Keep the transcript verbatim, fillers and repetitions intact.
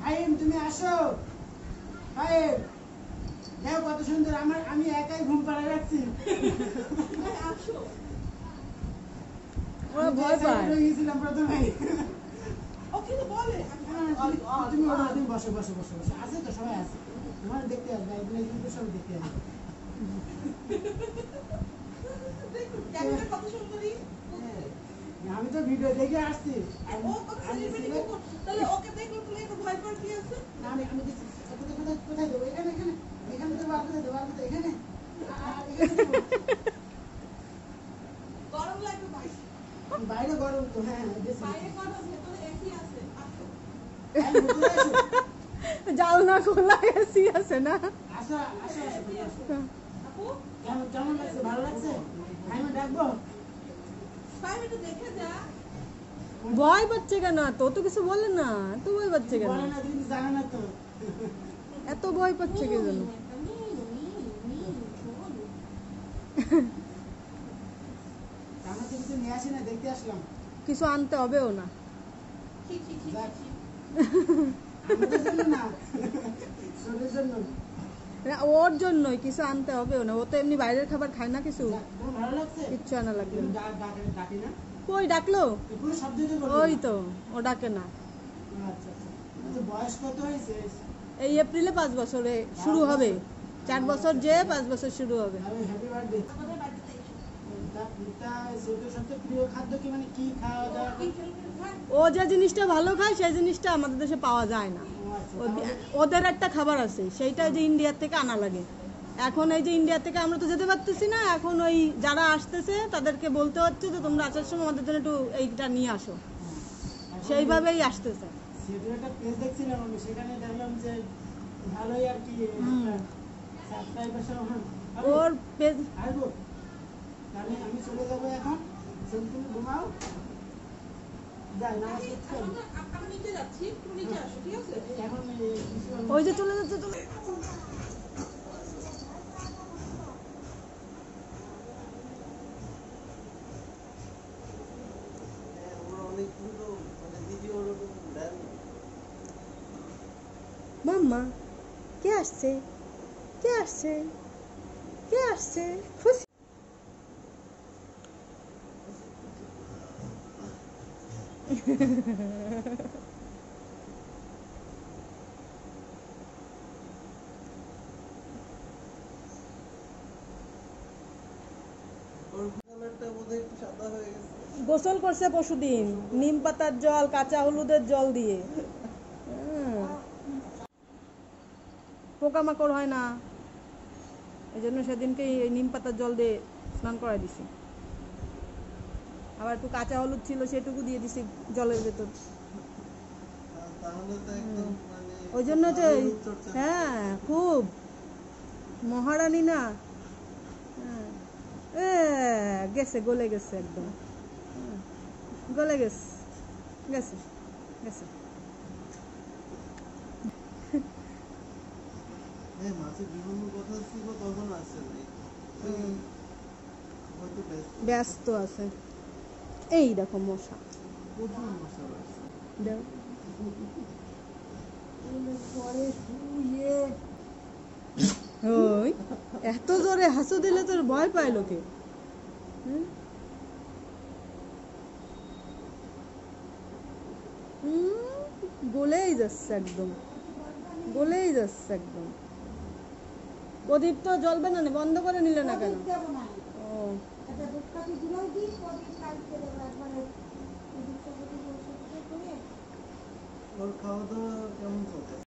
ফাহিম তুমি আসো। ফাহিম দেখো কত সুন্দর, আমার আমি একাই ঘুম পাড়ায় রাখছি। আসো। ওরা ভয় পায়। গিয়েছিলাম প্রথমে। ওকে তো বলে তুমি ওরা তুমি বসো বসো বসো বসো, আছে তো সবাই আছে, তোমার দেখতে আসবে, এগুলো কিন্তু সব দেখতে আসবে। কত সুন্দরী। আমি তো ভিডিও দেখে আসছি। তাহলে ওকে দেখলে তুমি একটু ভয় পার কি আছে? না আমি আমি কোথায় কোথায় দেবো? এখানে এখানে এখানে দেবো, আর কোথায় দেবো? আর কোথায়? এখানে গরম লাগবে ভাই। বাইরে গরম তো। হ্যাঁ বাইরে গরম, ভেতরে এসি আছে। জানলা খোলা, এসি আছে না? আসো আসো আসো। আপু কেমন কেমন লাগছে? ভালো লাগছে? আমি ডাকবো? ভাই একটু দেখে যা। ভয় পাচ্ছে কেন? তো তো কিছু বলে না, এত ভয় পাচ্ছে কেন? বলে না, কিন্তু জানে না তো। এত ভয় পাচ্ছে কে জানো? আমরা তো কিছু নিয়ে আসি না, দেখতে আসলাম। কিছু আনতে হবেও না। ঠিক ঠিক ঠিক যাক। ঠিক। আমাদের জন্য না, শরীরের জন্য। না, ওর জন্যই কিছু আনতে হবেও না, ও তো এমনি বাইরের খাবার খায় না কিছু। যাক, তোমার ভালো লাগছে? কিচ্ছু আনা লাগবে তুমি না। ডাক ডাক- ডাকি না? কই ডাকলো? কোনো শব্দই তো করবে ওই না। তো, ও ডাকে না। আচ্ছা আচ্ছা। আচ্ছা, বয়স কত হয়েছে? এই এপ্রিলে পাঁচ বছরে শুরু হবে। চার বছর যে পাঁচ বছর শুরু হবে। আরে হ্যাপি বার্থডে। আমাদের বাড়িতে এসো। তা সেটা সবচেয়ে প্রিয় খাদ্য কি, মানে কি খাওয়া দাওয়া? কি খেলবে ভাই? ও যে জিনিসটা ভালো খায় সেই জিনিসটা আমাদের দেশে পাওয়া যায় না। ও আচ্ছা, ওদের- তাহলে- ওদের একটা খাবার আছে, সেইটা যে ইন্ডিয়ার থেকে আনা লাগে। এখন এই যে ইন্ডিয়া থেকে আমরা তো যেতে পারতেছি না, এখন ওই যারা আসতেছে তাদেরকে বলতে হচ্ছে যে তোমরা আসার সময় আমাদের জন্য একটু এইটা নিয়ে আসো, এখন সেইভাবেই আসতেছে। সেটা একটা পেজ দেখছিলাম আমি, সেখানে দেখলাম যে ভালোই আর কি সাবস্ক্রাইবার সহ। ওর পেজ আসবো তাহলে, আমি চলে যাবো এখন। তুমি তুমি ঘুমাও, যাই নামাজ পড়তে হবে। আমরা- আমি নিচে যাচ্ছি, তুমি নিচে আসো, ঠিক আছে? এখন এই কিছু- ওই যে চলে যাচ্ছে, চলে মাম্মা কে আসছে? কে আসছে? কে আসছে? খুশি গোসল করছে পরশুদিন, নিম পাতার জল, কাঁচা হলুদের জল দিয়ে। হুম। পোকামাকড় হয় না, এই জন্য সেদিনকে এই নিম পাতার জল দিয়ে স্নান করাই দিছি। আবার একটু কাঁচা হলুদ ছিল, সেটুকু দিয়ে দিছি জলের ভেতর। ওই জন্য যে হ্যাঁ খুব মহারানী না। হ্যাঁ। এ, গেছে, গলে গেছে একদম। হুম, গলে গেছে গেছে গেছে। ব্যস্ত আছে। এই দেখো মশা, দেখো। পরে শুয়ে ওই এত জোরে হাসু দিলে তোর ভয় পায় লোকে। হুম? হুম, গলেই যাচ্ছে একদম, গলেই যাচ্ছে একদম। প্রদীপ তো জ্বলবে না, বন্ধ করে নিলে না কেন? ও ওর খাওয়া দাওয়া কেমন চলছে?